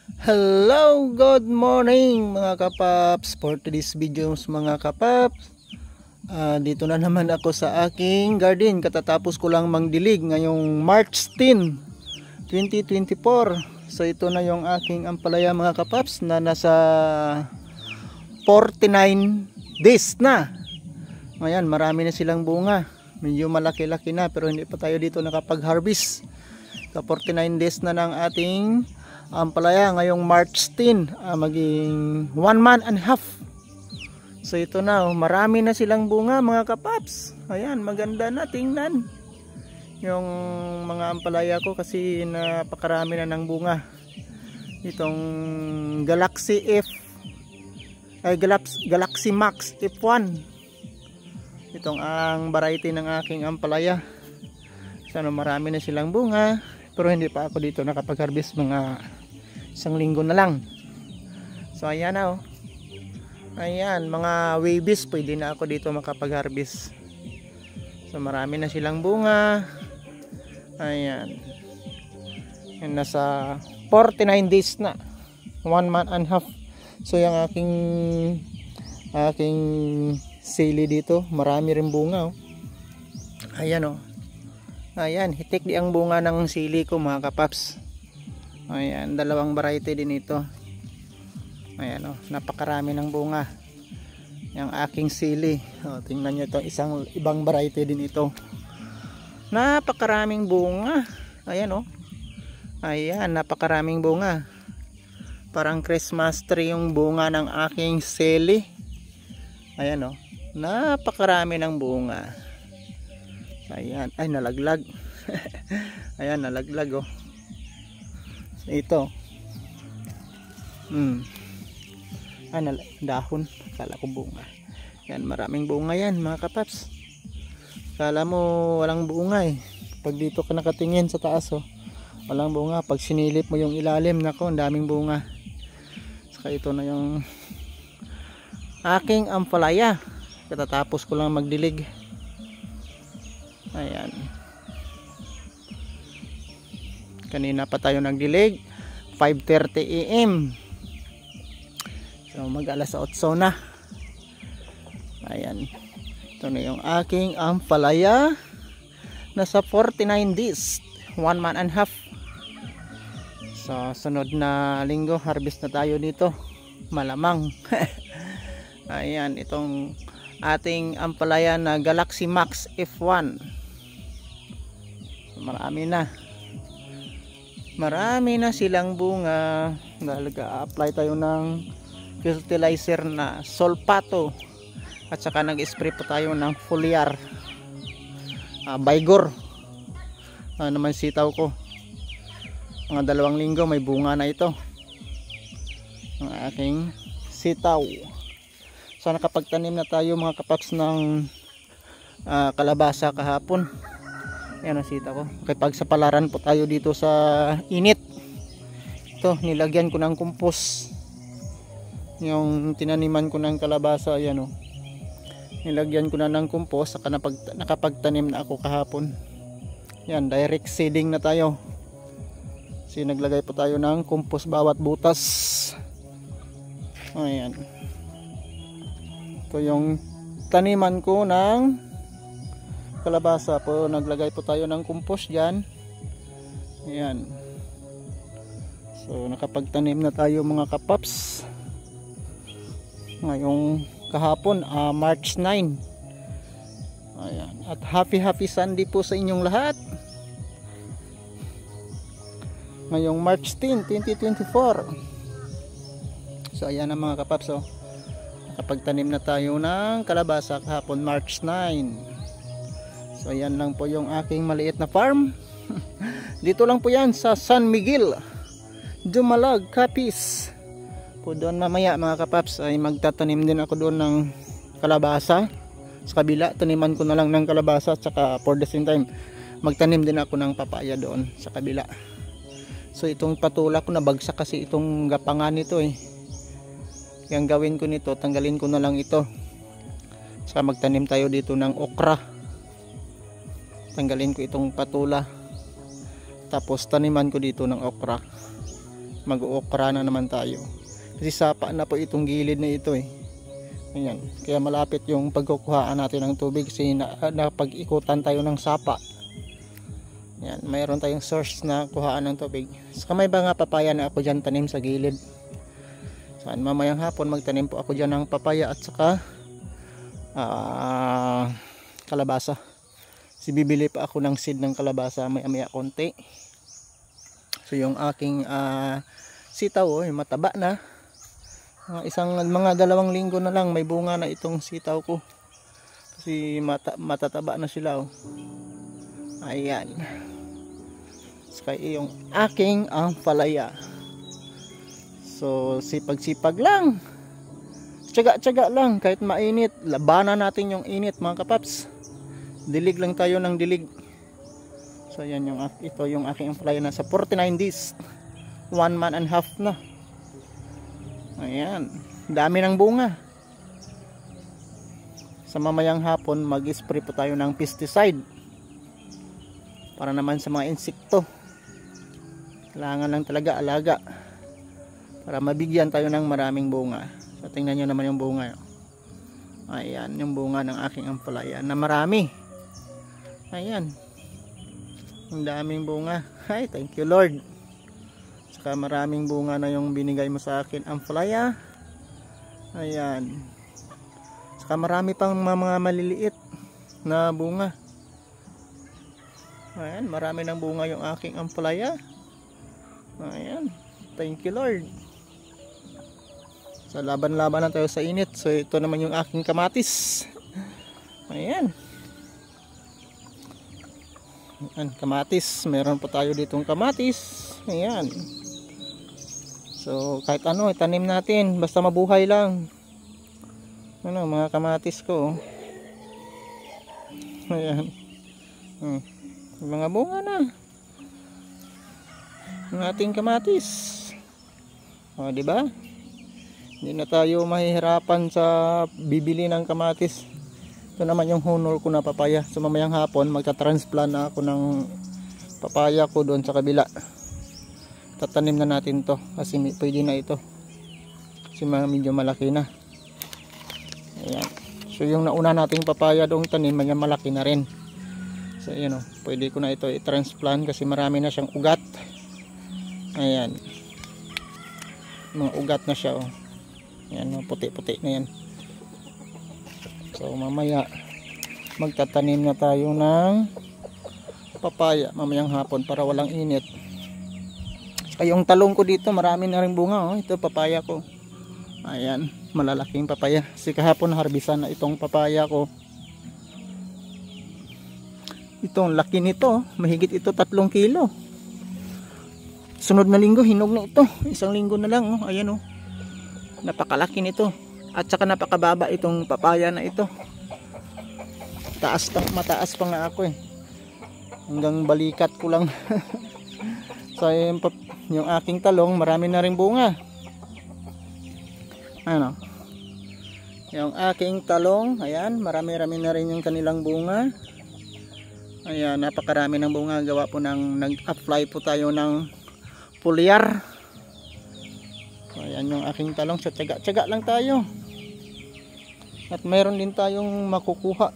Hello, good morning mga kapaps. For today's videos mga kapaps, dito na naman ako sa aking garden. Katatapos ko lang mangdilig ngayong March 10, 2024. So ito na yung aking ampalaya mga kapaps na nasa 49 days na. Ngayon marami na silang bunga. Medyo malaki-laki na pero hindi pa tayo dito nakapag-harvest. Sa 49 days na ng ating ampalaya ngayong March 10, maging 1 month and a half. So ito na, marami na silang bunga mga kapaps. Ayan, maganda na tingnan yung mga ampalaya ko kasi napakarami na ng bunga. Itong Galaxy Max F1, itong ang variety ng aking ampalaya. Sana marami na silang bunga pero hindi pa ako dito nakapag-harvest, mga 1 linggo na lang. So ayan na, ayan, mga waves pwede na ako dito makapag-harvest. So marami na silang bunga. Ayan, and nasa 49 days na, 1 month and a half. So yung aking sili dito, marami rin bunga. Ayan ayan, hitik di ang bunga ng sili ko mga kapaps. Ayan, dalawang variety din ito. Ayan napakarami ng bunga yung aking sili. Tingnan nyo ito, ibang variety din ito. Napakaraming bunga. Ayan ayan, napakaraming bunga. Parang Christmas tree yung bunga ng aking sili. Ayan napakarami ng bunga. Ayan, ay nalaglag. Ayan, nalaglag ito. Dahon, kala ko bunga. Yan, maraming bunga yan mga kapaps. Kala mo walang bunga pag dito ka nakatingin sa taas walang bunga. Pag sinilip mo yung ilalim, nako, ang daming bunga. Saka ito na yung aking ampalaya. Katatapos ko lang magdilig. Ayan, kanina pa tayo nagdilig, 5:30 AM. So mag alas 8 na. Ayan, ito na yung aking ampalaya. Nasa 49 days, 1 month and a half. So sunod na linggo harvest na tayo dito, malamang. Ayan, itong ating ampalaya na Galaxy Max F1. Marami na silang bunga dahil ga-apply tayo ng fertilizer na sulfato at saka nag-spray pa tayo ng foliar, Vigor. Naman sitaw ko, mga 2 linggo may bunga na ito ang aking sitaw. So nakapagtanim na tayo mga kapaps ng kalabasa kahapon. Ayan ang sita ko. Kaya pagsapalaran po tayo dito sa init. Ito, nilagyan ko ng compost. Yung tinaniman ko ng kalabasa, ayan nilagyan ko na ng compost. Saka nakapagtanim na ako kahapon. Yan, direct seeding na tayo. Kasi naglagay po tayo ng compost bawat butas. Ayan. Ito yung taniman ko ng kalabasa po, naglagay po tayo ng compost dyan. Ayan, so nakapagtanim na tayo mga kapaps ngayong kahapon, March 9. Ayan, at happy Sunday po sa inyong lahat ngayong March 10, 2024. So ayan na mga kapaps, nakapagtanim na tayo ng kalabasa kahapon, March 9. So ayan lang po yung aking maliit na farm. Dito lang po yan sa San Miguel, Dumalag, Capiz po. Doon mamaya mga kapaps ay magtatanim din ako doon ng kalabasa. Sa kabila, taniman ko na lang ng kalabasa at saka for the same time magtanim din ako ng papaya doon sa kabila. So itong patula ko, nabagsak kasi itong gapangan nito Yung gawin ko nito, tanggalin ko na lang ito. Saka magtanim tayo dito ng okra. Tanggalin ko itong patula, tapos taniman ko dito ng okra. mag-uokra na naman tayo. Kasi sapa na po itong gilid na ito eh. Ayan. Kaya malapit yung pagkukuhaan natin ng tubig kasi napag-ikutan tayo ng sapa. Ayan. Mayroon tayong source na kuhaan ng tubig. Saka may mga papaya na ako dyan tanim sa gilid. So mamayang hapon magtanim po ako dyan ng papaya at saka kalabasa. Si bibili pa ako ng seed ng kalabasa maya konti. So yung aking sitaw yung mataba na. Mga 2 linggo na lang may bunga na itong sitaw ko. Kasi matataba na sila oh. Ayan. Saka yung aking ampalaya. So sipag-sipag lang. Tiyaga-tiyaga lang kahit mainit. Labanan natin yung init mga kapaps. Dilig lang tayo ng dilig. So yan ito yung aking ampalaya na sa 49 days. 1 month and half na. Ayan, dami ng bunga. Sa mamayang hapon mag-spray po tayo ng pesticide para naman sa mga insekto. Kailangan lang talaga alaga para mabigyan tayo ng maraming bunga. So tingnan nyo naman yung bunga. Ayan, yung bunga ng aking ampalaya na marami. Ayan, ang daming bunga. Ay, thank you Lord. Saka maraming bunga na yung binigay mo sa akin ampalaya. Ayan. Saka marami pang mga maliliit na bunga. Ayan, marami ng bunga yung aking ampalaya. Ayan, thank you Lord. So laban-laban na tayo sa init. So ito naman yung aking kamatis. Ayan. Ayan, kamatis. Meron pa tayo ditong kamatis. Ayan. So kahit ano itanim natin basta mabuhay lang. Ano mga kamatis ko. Ayan. Mga bunga na. Ang ating kamatis. O di ba? Hindi na tayo mahihirapan sa bibili ng kamatis. Ito naman yung honor ko na papaya. So mamayang hapon magta-transplant na ako ng papaya ko doon sa kabila. Tatanim na natin to kasi pwede na ito kasi medyo malaki na. Ayan. So yung nauna nating papaya doong tanim may malaki na rin. So yun pwede ko na ito i-transplant kasi marami na siyang ugat. Ayan, mga ugat na siya ayan, puti-puti na yan. So mamaya magtatanim na tayo ng papaya mamayang hapon para walang init. Ay, yung talong ko dito marami na rin bunga ito papaya ko. Ayan, malalaking papaya. Kasi kahapon harbisan na itong papaya ko. Itong laki nito, mahigit ito 3 kilo. Sunod na linggo hinog na ito. 1 linggo na lang ayan napakalaki nito. At saka napakababa itong papaya na ito. Mataas pa nga ako hanggang balikat ko lang. So yung aking talong marami na rin bunga. Ano? Yung aking talong, ayan, marami-rami na rin yung kanilang bunga. Ayan, napakarami ng bunga. Gawa po nag-apply po tayo ng foliar. So, ayan yung aking talong. So tiyaga-tiyaga lang tayo. At mayroon din tayong makukuha.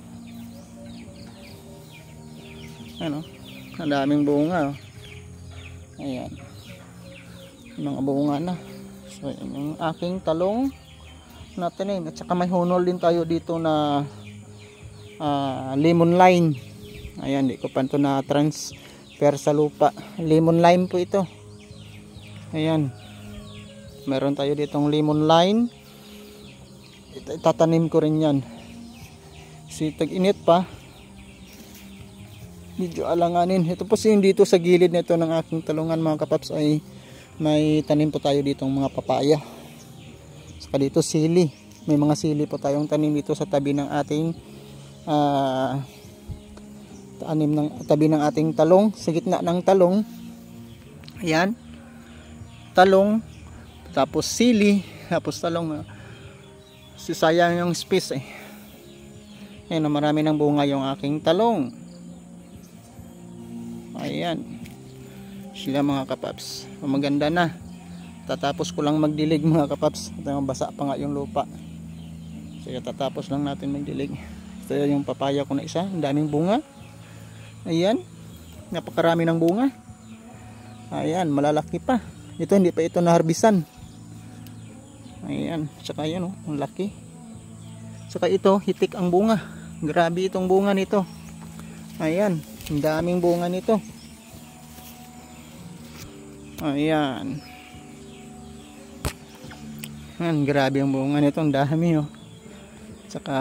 Ano? Ang daming bunga. Ayan. Mga bunga na. So yung aking talong na tanim. At saka may honol din tayo dito na lemon lime. Ayan, di ko pa ito na transfer sa lupa. Lemon lime po ito. Ayan. Meron tayo ditong lemon lime. Itatanim ko rin yan. Kasi tag-init pa. Medyo alanganin. Ito po dito sa gilid nito ng aking talungan mga kapaps ay may tanim po tayo ditong mga papaya. Saka dito sili. May mga sili po tayong tanim dito sa tabi ng ating tabi ng ating talong. Sa gitna ng talong. Ayan. Talong. Tapos sili. Tapos talong. Sayang yung space Ayan, marami ng bunga yung aking talong. Ayan. Sila mga kapaps. Maganda na. Tatapos ko lang magdilig mga kapaps. Basa pa nga yung lupa. So tatapos lang natin magdilig. Ito yung papaya ko na isa. Ang daming bunga. Ayan. Napakarami ng bunga. Ayan, malalaki pa. Ito hindi pa ito naharbisan. Ayan, saka yan oh, ang laki. Saka ito, hitik ang bunga. Grabe itong bunga nito. Ayan, ang daming bunga nito. Ayan. Ayan, grabe ang bunga nito, ang dami oh. Saka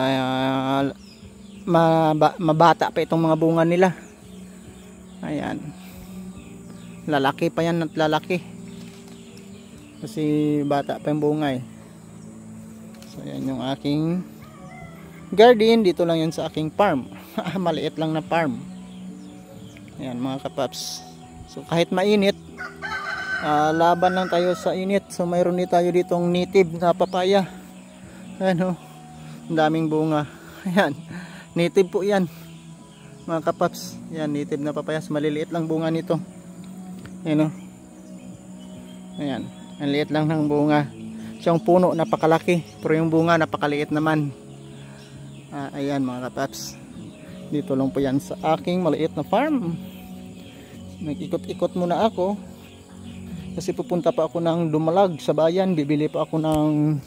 mabata pa itong mga bunga nila. Ayan. Lalaki pa yan at lalaki. Kasi bata pa yung bunga eh. So yan yung aking garden. Dito lang yan sa aking farm. Maliit lang na farm. Ayan mga kapaps. So kahit mainit, laban lang tayo sa init. So mayroon din tayo ditong native na papaya. Ano, ang daming bunga. Ayan, native po yan mga kapaps. Yan, native na papayas. Maliliit lang bunga nito. Ayan o. Ayan, ang liit lang ng bunga. Siyang puno napakalaki, pero yung bunga napakaliit naman. Ayan mga kapaps. Dito lang po yan sa aking maliit na farm. Nag-ikot-ikot muna ako kasi pupunta pa ako ng Dumalag sa bayan. Bibili ako ng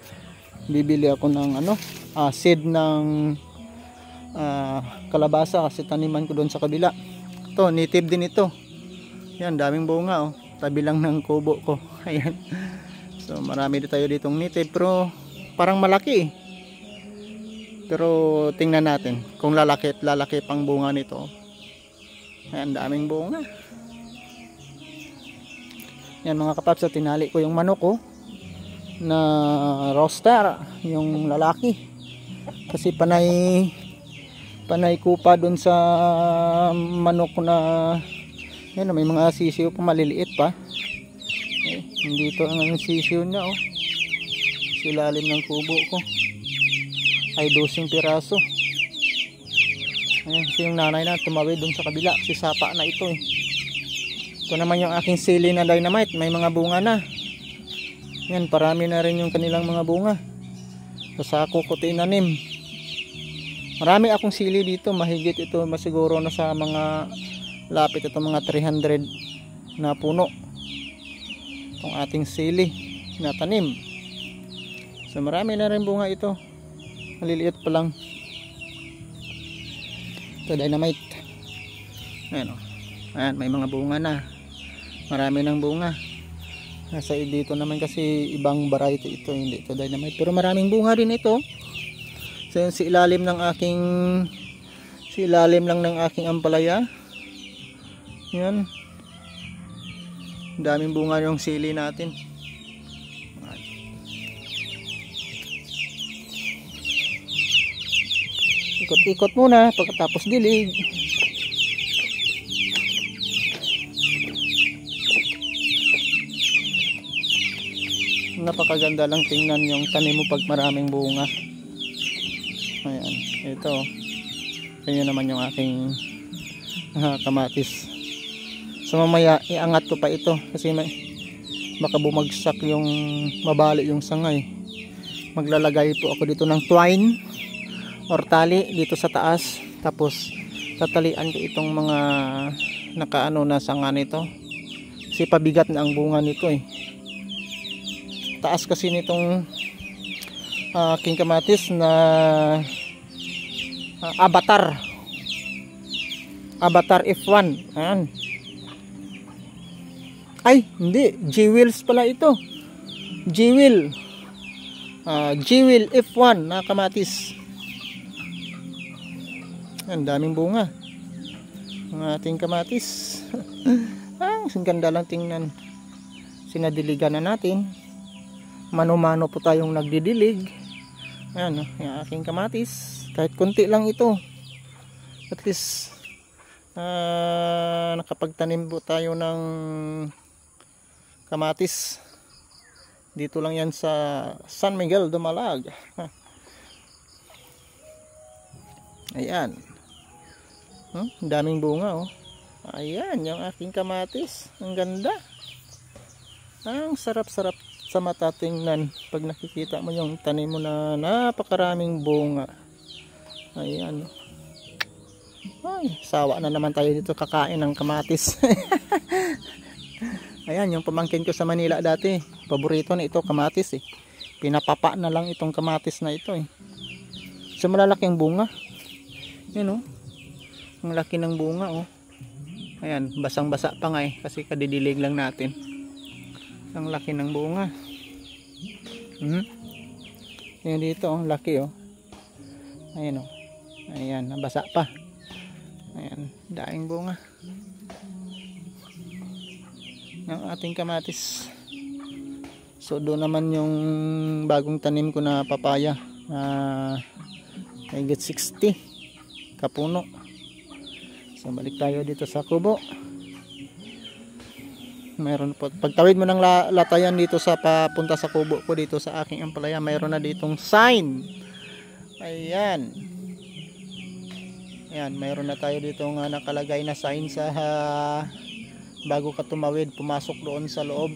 ano, seed ng kalabasa kasi taniman ko doon sa kabila. Ito, native din ito. Yan, daming bunga oh. Tabi lang ng kubo ko. Ayan. So marami din tayo ditong native, pero parang malaki. Pero tingnan natin kung lalaki at lalaki pang bunga nito. Ayan, daming bunga. Yan mga kapaps, tinali ko yung manok ko na roster, yung lalaki. Kasi panay kupa dun sa manok na yan, may mga sisiw pa maliliit pa. Hindi ito ang sisiw niya oh. Sa ilalim ng kubo ko ay 12 piraso. Ayan, yung nanay na tumawid dun sa kabila kasi sapa na ito eh. Ito naman yung aking sili na dynamite, may mga bunga na. Yan, parami na rin yung kanilang mga bunga. Sa sako ko tinanim. Marami akong sili dito, mahigit ito masiguro na sa mga lapit ito mga 300 na puno. Itong ating sili na tanim. So marami na rin bunga ito. Maliliit pa lang. Ito dynamite. Ayan o. Ayan, may mga bunga na. Marami ng bunga. Nasa dito naman kasi ibang variety ito. Hindi ito dynamite. Pero maraming bunga rin ito. So yun, si ilalim lang ng aking ampalaya. Yan. Daming bunga yung sili natin. Ikot-ikot muna pagkatapos dilig. Napakaganda lang tingnan yung tanim mo pag maraming bunga. Ayan, ito. Ayan naman yung aking kamatis. So mamaya iangat ko pa ito kasi baka bumagsak yung mabali yung sangay. Maglalagay po ako dito ng twine or tali dito sa taas, tapos tatalian ko itong mga nakaano na sanga nito kasi pabigat na ang bunga nito eh. Taas kasi nitong king kamatis na Avatar F1. Ayan. Ay, hindi. G-Wheels pala ito. G-Wheel. G-Wheel F1 na kamatis. Ang daming bunga. Ang ating kamatis. Ang ganda lang tingnan. Sinadiligan na natin. Mano-mano po tayong nagdidilig. Ayan, yung aking kamatis. Kahit konti lang ito. At least, nakapagtanim po tayo ng kamatis. Dito lang yan sa San Miguel, Dumalag. Ayan. Daming bunga oh. Ayan, yung aking kamatis. Ang ganda. Ang sarap-sarap sa mata tingnan pag nakikita mo yung tanim mo na napakaraming bunga. Ayan. Ay, sawa na naman tayo dito kakain ng kamatis. Ayan, yung pamangkin ko sa Manila dati, paborito na ito kamatis eh. Pinapapa na lang itong kamatis na ito eh. So malalaki ang bunga. Yan oh. Ang laki ng bunga oh. Ayan, basang-basa pa nga eh kasi kadidilig lang natin. Ang laki ng bunga. Yan dito oh, laki oh. Ayan oh. Ayan, nabasa pa. Ayan, daing bunga ng ating kamatis. So doon naman yung bagong tanim ko na papaya, higit 60 kapuno. So balik tayo dito sa kubo. Mayroon po, pagtawid mo ng latayan dito sa papunta sa kubo ko dito sa aking ampalaya, mayroon na ditong sign. Ayan. Ayan, mayroon na tayo dito nga nakalagay na sign sa bago ka tumawid, pumasok doon sa loob.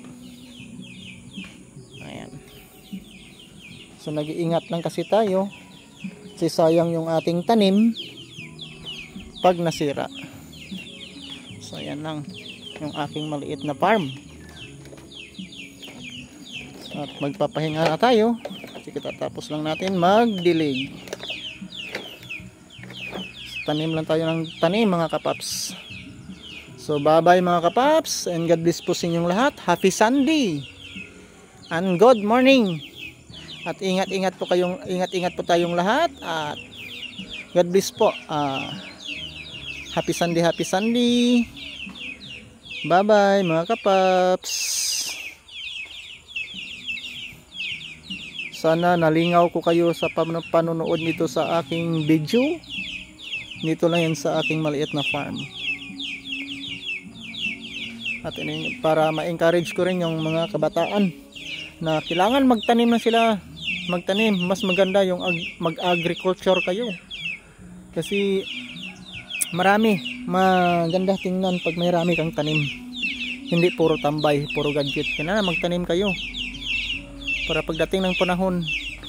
Ayan. So nag-iingat lang kasi tayo. Kasi sayang yung ating tanim pag nasira. So ayan lang yung aking maliit na farm. At magpapahinga na tayo. Kasi katatapos lang natin magdilig. Tanim lang tayo ng tanim mga kapaps. So bye bye mga kapaps, and God bless po sa inyong lahat. Happy Sunday and good morning. At ingat-ingat po tayong lahat at God bless po. Happy Sunday, happy Sunday. Bye bye mga kapaps. Sana nalingaw ko kayo sa panonood nito sa aking video. Dito lang yan sa aking maliit na farm. At para ma-encourage ko rin yung mga kabataan na kailangan magtanim na sila. Magtanim, mas maganda yung mag-agriculture kayo. Kasi maganda tingnan pag may rami kang tanim. Hindi puro tambay, puro gadget. Kailangan magtanim kayo. Para pagdating ng panahon,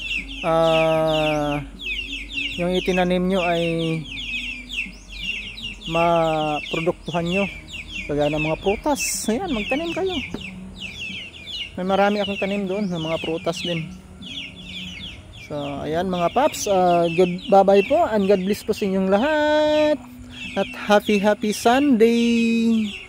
yung itinanim nyo ay maproduktuhan nyo. Kagaya ng mga prutas. Ayan, magtanim kayo. May marami akong tanim doon ng mga prutas din. So, ayan mga paps. Bye-bye po and God bless po sa inyong lahat. At happy Sunday.